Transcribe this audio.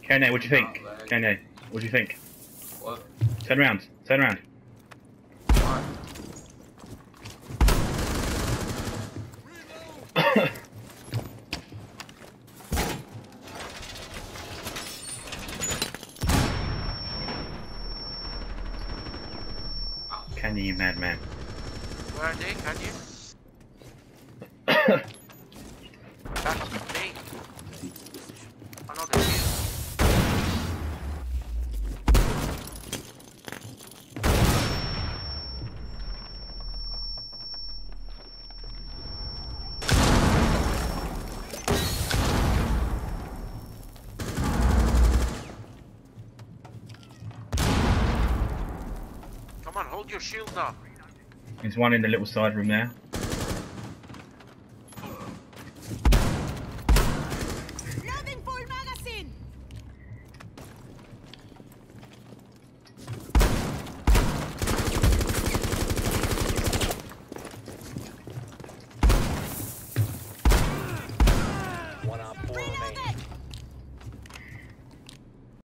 Kane, what do you think? Kane, what do you think? What? Turn around. Turn around. What? Can you, madman? Where are they? Can you? That's me. Oh no, they're here. Come on, hold your shield up. There's one in the little side room there.